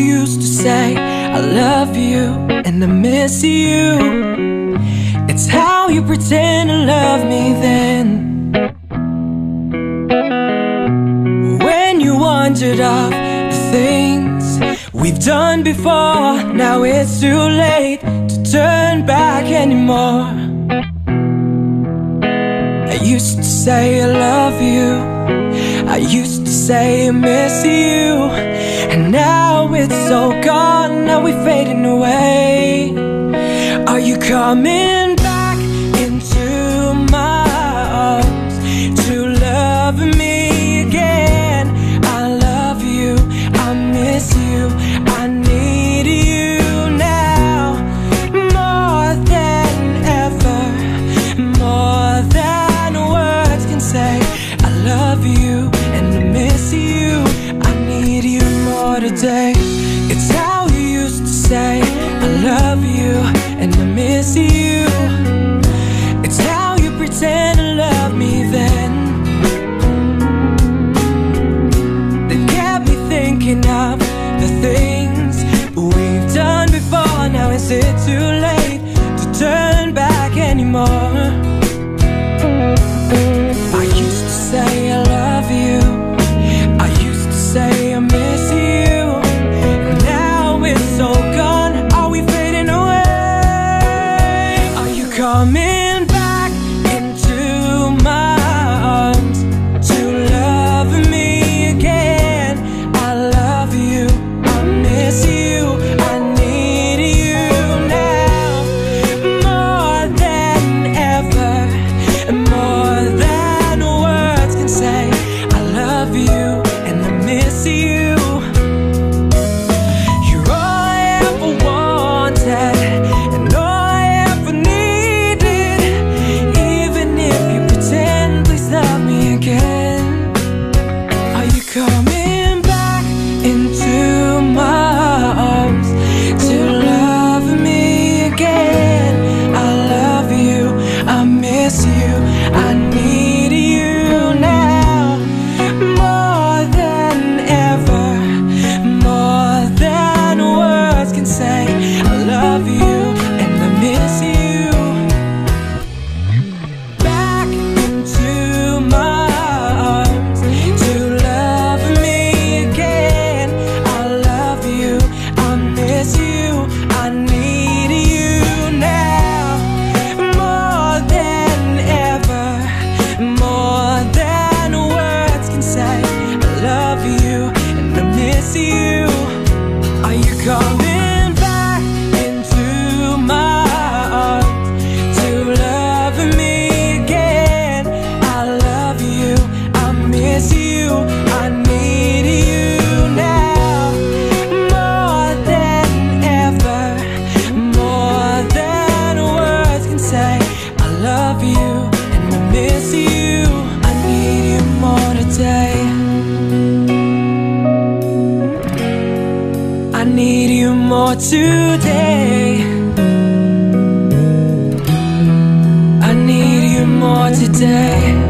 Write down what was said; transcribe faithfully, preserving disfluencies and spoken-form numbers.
used to say I love you and I miss you. It's how you pretend to love me then. When you wandered off the things we've done before, now it's too late to turn back anymore. I used to say I love you, I used to say I miss you, and now it's all gone, now we're fading away. Are you coming back into my arms to love me again? I love you, I miss you, I need you now, more than ever, more than words can say. I love you and I miss you, I need you more today. It's how you used to say I love you and I miss you. It's how you pretend to love me then. That kept me thinking of the things we've done before. Now is it too late to turn back anymore? I used to say I love you, I used to say I miss you, now it's all gone, are we fading away? Are you coming back into my arms to love me again? I love you, I miss you, I need you now, more than ever, more than words can say. I love you and I miss you. You're all I ever wanted and all I ever needed. Even if you pretend, please love me again. Are you coming back into my arms to love me again? I love you, I miss you, I need you now, more than ever, more than words can say. I love you and I miss you. Back into my arms to love me again. I love you, I miss you, I need you now, more than ever, more than words can say. I love you and I miss you. Are you coming back into my arms to love me again? I love you, I miss you, I need you now, more than ever, more than words can say. I love you and I miss you, I need you more today. I need you more today. I need you more today.